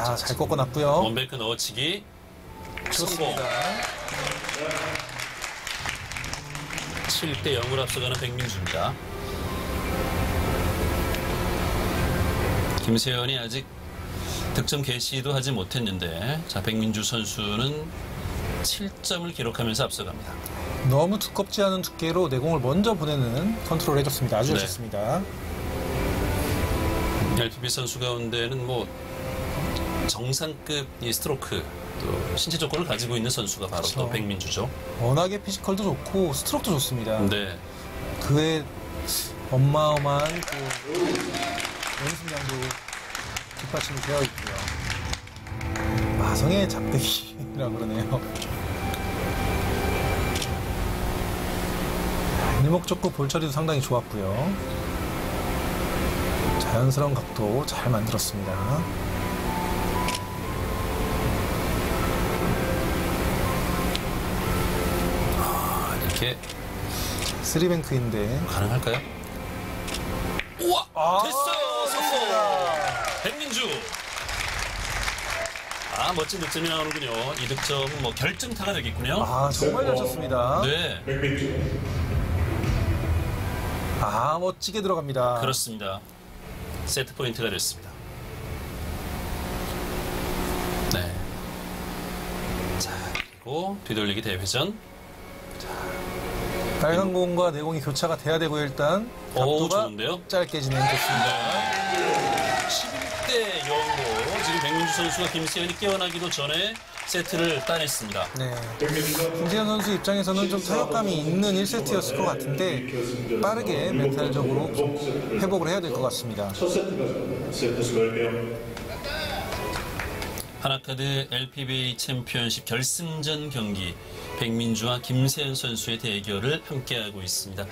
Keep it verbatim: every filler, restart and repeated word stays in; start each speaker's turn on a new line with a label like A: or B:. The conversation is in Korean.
A: 자, 잘 꺾어놨고요.
B: 원뱅크 넣어치기 성공. 칠 대 영으로 앞서가는 백민주입니다. 김세현이 아직 득점 개시도 하지 못했는데 자 백민주 선수는 칠 점을 기록하면서 앞서갑니다.
A: 너무 두껍지 않은 두께로 내공을 먼저 보내는 컨트롤을 해줬습니다. 아주 잘
B: 네.
A: 쳤습니다.
B: 엘피비 선수 가운데는 뭐 정상급 이 스트로크 또 신체 조건을 가지고 있는 선수가 바로
A: 그렇죠.
B: 또 백민주죠.
A: 워낙에 피지컬도 좋고 스트로크도 좋습니다.
B: 네.
A: 그의 어마어마한 그 연습량도 뒷받침이 되어 있고요. 마성의 잡대기라 그러네요. 일목적고 볼 처리도 상당히 좋았고요. 자연스러운 각도 잘 만들었습니다.
B: 아, 이렇게
A: 쓰리뱅크인데
B: 가능할까요? 우와!
A: 아,
B: 됐어요! 성공! 백민주! 아, 멋진 득점이 나오는군요. 이 득점은 뭐 결정타가 되겠군요.
A: 아, 정말 잘 쳤습니다.
B: 네,
A: 아, 멋지게 들어갑니다.
B: 그렇습니다. 세트 포인트가 됐습니다. 네. 자, 그리고 뒤돌리기 대회전.
A: 빨간 공과 내공이 교차가 돼야 되고 일단
B: 오,
A: 각도가
B: 좋은데요?
A: 짧게 진행됐습니다.
B: 십일 대 영으로 지금 백민주 선수가 김세현이 깨어나기도 전에 세트를 따냈습니다.
A: 네. 김세현 선수 입장에서는 좀 타격감이 있는 일 세트였을 것 같은데 빠르게 멘탈적으로 좀 회복을 해야 될 것 같습니다.
C: 첫 세트가 세트 수고했고요.
B: 하나카드 엘피비에이 챔피언십 결승전 경기 백민주와 김세현 선수의 대결을 함께하고 있습니다.